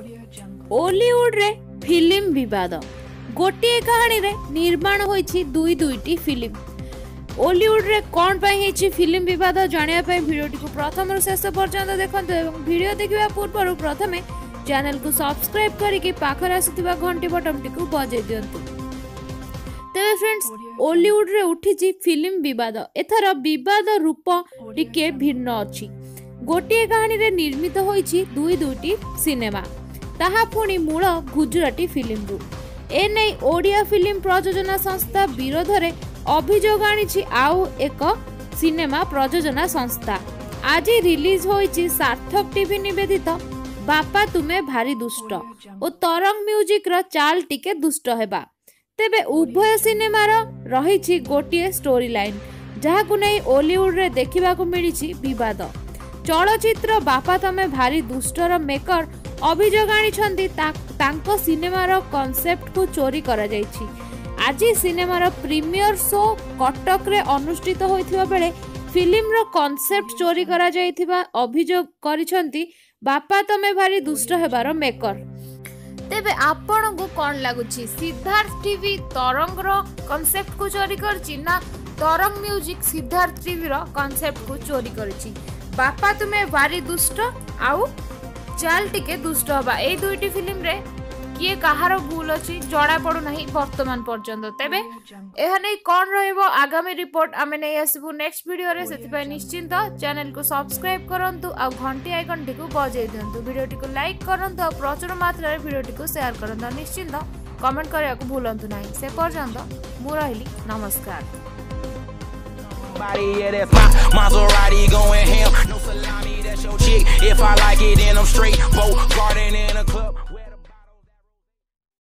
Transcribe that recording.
Ollywood रे film विवाद गोटे कहानी रे निर्माण होईछि दुई दुईटी फिल्म। ओलीवुड रे कौन पाई हेछि फिल्म विवाद जानिया पई वीडियोटी को प्रथम रु शेष पर्यंत देखंतु एवं वीडियो देखिबा पूर्व प्रथमे चैनल को सब्सक्राइब करिकि पाखर आसुथिबा घंटी बटनटी को बजाय दियंतु। तेबे फ्रेंड्स ओलीवुड रे उठिछि फिल्म विवाद। एथर विवाद रूप टिके भिन्न अछि। गोटे कहानी रे निर्मित होईछि दुई दुईटी सिनेमा, ताहा पुणी मूल गुजराती फिल्म रु। एने ओडिया फिल्म प्रयोजना संस्था विरोध रे अभियोग आनिछि आउ एक सिनेमा प्रयोजना संस्था। आज रिलीज होईछि सार्थक टीवी निवेदित बापा तुमे भारी दुष्ट और तरंग म्यूजिक रो चाल टिके दुष्ट हेबा। तेबे उभय सिनेमार रहिछि गोटिए स्टोरी लाइन जहाकु नै ओलीवुड रे देखिबाकू मिलिछि विवाद। चलचित्र बापा तमे भारी दुष्टर मेकर अभियोग आनिछन्ति तांको सिनेमार कॉन्सेप्ट को चोरी करा जायछि। आज सिनेमार प्रीमियर शो कटक रे अनुष्ठित होइथिबा बेले फिल्म रो कॉन्सेप्ट चोरी करा जायथिबा अभियोग करिछन्ति बापा तमे भारी दुष्ट हेबार मेकर। तेबे आपण को कोन लागुछि सिद्धार्थ टीवी तरंग रो कॉन्सेप्ट को चोरी करछि ना तरंग म्यूजिक सिद्धार्थ टीवी रो कॉन्सेप्ट को चोरी करछि? बापा तुमे भारी दुष्ट आउ चाल टिके दुष्ट हबा ए दुईटी फिल्म रे किए कहार भूल अछि जड़ा पड़ू नाही वर्तमान पर्यंत। तेबे एहा नै कोन रहइबो आगामी रिपोर्ट आमे नै आसीबु नेक्स्ट वीडियो रे। सेति पय निश्चिंत चैनल को सब्सक्राइब करंतु आ घंटी आइकन टिको बजाय दियंतु। वीडियो टिको लाइक करंतु आ प्रचुर मात्रा रे वीडियो टिको शेयर करंतु। निश्चिंत कमेंट करिया को भूलंतु नाही। से पर्यंत मु रहिली नमस्कार। Yeah, that's my Maserati going ham. No salami, that's your chick. If I like it, then I'm straight. Boat garden.